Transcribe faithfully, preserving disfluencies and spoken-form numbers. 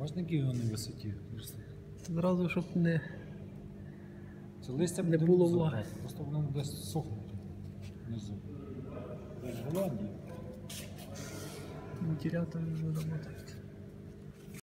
Бачите, які вони висоті? Зразу, щоб не... Це листя Не буде було мусор, влаги. так, просто воно десь сохнуть внизу. Це ж Голландія. Вентилятор вже работает.